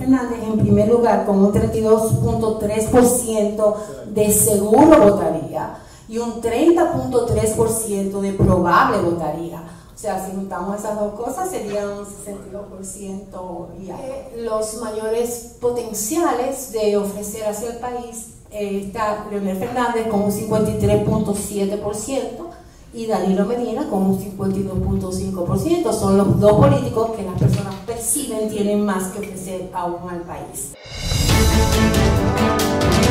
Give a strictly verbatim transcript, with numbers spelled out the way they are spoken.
Fernández en primer lugar con un treinta y dos punto tres por ciento de seguro votaría y un treinta punto tres por ciento de probable votaría. O sea, si juntamos esas dos cosas sería un sesenta y dos por ciento y algo. Eh, los mayores potenciales de ofrecer hacia el país eh, está Leonel Fernández con un cincuenta y tres punto siete por ciento y Danilo Medina con un cincuenta y dos punto cinco por ciento. Son los dos políticos que las personas perciben tienen más que ofrecer aún al país.